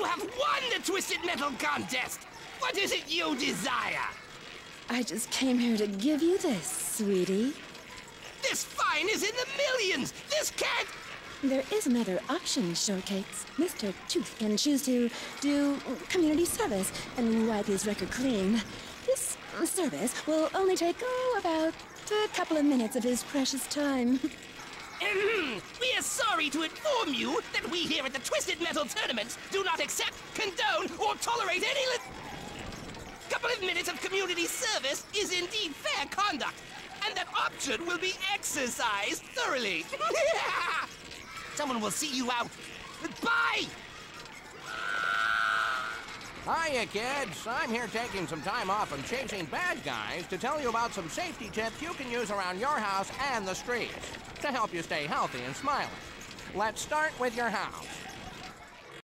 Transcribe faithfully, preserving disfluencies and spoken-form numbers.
You have won the Twisted Metal contest! What is it you desire? I just came here to give you this, sweetie. This fine is in the millions! This can't... There is another option, Shortcakes. Mister Tooth can choose to do community service and wipe his record clean. This service will only take, oh, about a couple of minutes of his precious time. We are sorry to inform you that we here at the Twisted Metal Tournaments do not accept, condone, or tolerate any li- couple of minutes of community service is indeed fair conduct, and that option will be exercised thoroughly. Someone will see you out. Bye! Hiya, kids. I'm here taking some time off from chasing bad guys to tell you about some safety tips you can use around your house and the streets to help you stay healthy and smiling. Let's start with your house.